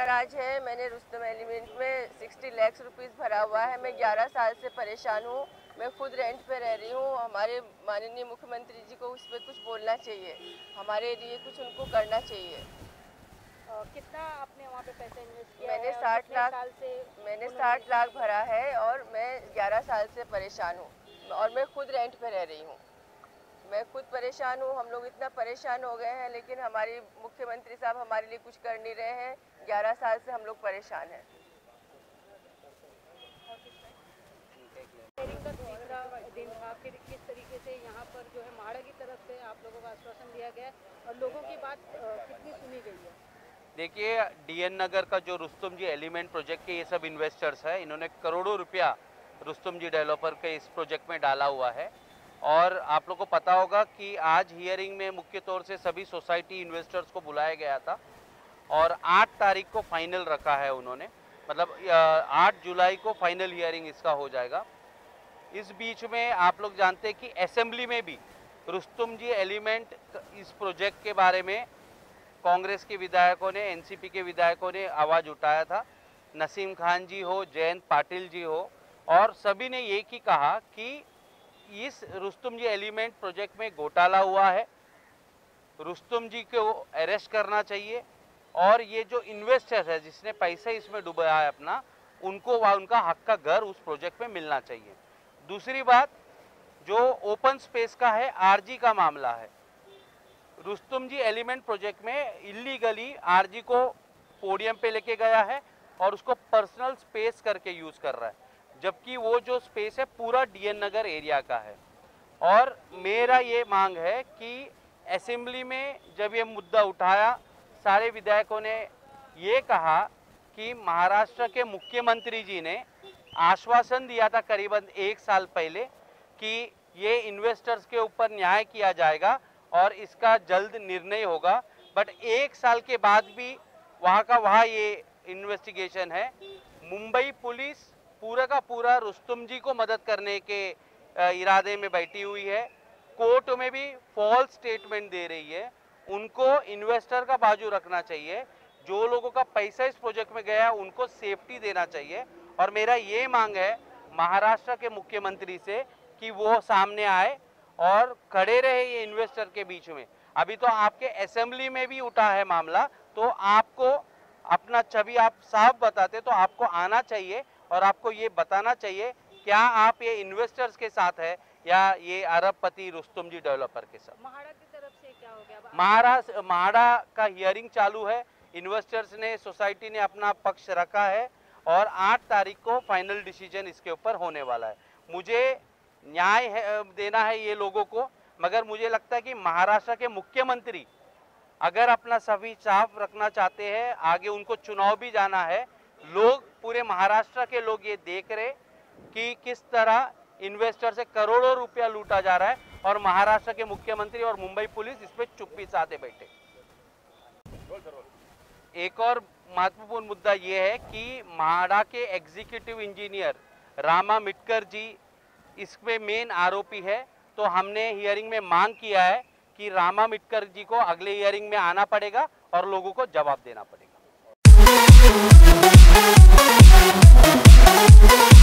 नाराज है। मैंने रुस्तम एलिमेंट में 60 लाख रुपीस भरा हुआ है। मैं 11 साल से परेशान हूँ। मैं खुद रेंट पे रह रही हूँ। हमारे माननीय मुख्यमंत्री जी को उस पर कुछ बोलना चाहिए, हमारे लिए कुछ उनको करना चाहिए। कितना आपने वहाँ पे पैसे इन्वेस्ट किया? मैंने है 60 लाख भरा है और मैं 11 साल से परेशान हूँ और मैं खुद रेंट पे रह रही हूँ। मैं खुद परेशान हूँ। हम लोग इतना परेशान हो गए हैं, लेकिन हमारे मुख्यमंत्री साहब हमारे लिए कुछ कर नहीं रहे हैं। 11 साल से हम लोग परेशान हैं। हियरिंग का तीसरा दिन था, फिर किस तरीके से यहाँ पर जो है म्हाडा की तरफ से आप लोगों को आश्वासन दिया गया और लोगों की बात कितनी सुनी गई है? देखिए, डीएन नगर का जो रुस्तम जी एलिमेंट प्रोजेक्ट के ये सब इन्वेस्टर्स है, इन्होंने करोड़ों रुपया रुस्तम जी डेवलपर के इस प्रोजेक्ट में डाला हुआ है। और आप लोग को पता होगा कि आज हियरिंग में मुख्य तौर से सभी सोसाइटी इन्वेस्टर्स को बुलाया गया था और 8 तारीख को फाइनल रखा है उन्होंने, मतलब 8 जुलाई को फाइनल हियरिंग इसका हो जाएगा। इस बीच में आप लोग जानते हैं कि असेंबली में भी रुस्तम जी एलिमेंट इस प्रोजेक्ट के बारे में कांग्रेस के विधायकों ने, एनसीपी के विधायकों ने आवाज़ उठाया था। नसीम खान जी हो, जयंत पाटिल जी हो, और सभी ने एक ही कहा कि इस रुस्तम जी एलिमेंट प्रोजेक्ट में घोटाला हुआ है, रुस्तम जी को अरेस्ट करना चाहिए और ये जो इन्वेस्टर है जिसने पैसे इसमें डुबाया है अपना, उनको उनका हक का घर उस प्रोजेक्ट में मिलना चाहिए। दूसरी बात, जो ओपन स्पेस का है, आरजी का मामला है। रुस्तम जी एलिमेंट प्रोजेक्ट में इलीगली आरजी को पोडियम पे लेके गया है और उसको पर्सनल स्पेस करके यूज कर रहा है, जबकि वो जो स्पेस है पूरा डीएन नगर एरिया का है। और मेरा ये मांग है कि असेंबली में जब ये मुद्दा उठाया, सारे विधायकों ने ये कहा कि महाराष्ट्र के मुख्यमंत्री जी ने आश्वासन दिया था करीबन 1 साल पहले कि ये इन्वेस्टर्स के ऊपर न्याय किया जाएगा और इसका जल्द निर्णय होगा, बट 1 साल के बाद भी वहाँ का वहाँ ये इन्वेस्टिगेशन है। मुंबई पुलिस पूरा का पूरा रुस्तम जी को मदद करने के इरादे में बैठी हुई है। कोर्ट में भी फॉल्स स्टेटमेंट दे रही है। उनको इन्वेस्टर का बाजू रखना चाहिए। जो लोगों का पैसा इस प्रोजेक्ट में गया उनको सेफ्टी देना चाहिए। और मेरा ये मांग है महाराष्ट्र के मुख्यमंत्री से कि वो सामने आए और खड़े रहे ये इन्वेस्टर के बीच में। अभी तो आपके असेंबली में भी उठा है मामला, तो आपको अपना छवि आप साफ बताते तो आपको आना चाहिए और आपको ये बताना चाहिए क्या आप ये इन्वेस्टर्स के साथ है या ये अरबपति रुस्तम जी डेवलपर के साथ। म्हाडा की तरफ से क्या हो गया? म्हाडा का हियरिंग चालू है। इन्वेस्टर्स ने, सोसाइटी ने अपना पक्ष रखा है और 8 तारीख को फाइनल डिसीजन इसके ऊपर होने वाला है। मुझे न्याय देना है ये लोगों को, मगर मुझे लगता है कि महाराष्ट्र के मुख्यमंत्री अगर अपना सभी साफ रखना चाहते हैं, आगे उनको चुनाव भी जाना है, लोग पूरे महाराष्ट्र के लोग ये देख रहे कि किस तरह इन्वेस्टर से करोड़ों रुपया लूटा जा रहा है और महाराष्ट्र के मुख्यमंत्री और मुंबई पुलिस इस पे चुप्पी साधे बैठे। एक और महत्वपूर्ण मुद्दा ये है कि म्हाडा के एग्जीक्यूटिव इंजीनियर रामा मिटकर जी इसमें मेन आरोपी है। तो हमने हियरिंग में मांग किया है कि रामा मिटकर जी को अगले हियरिंग में आना पड़ेगा और लोगों को जवाब देना पड़ेगा।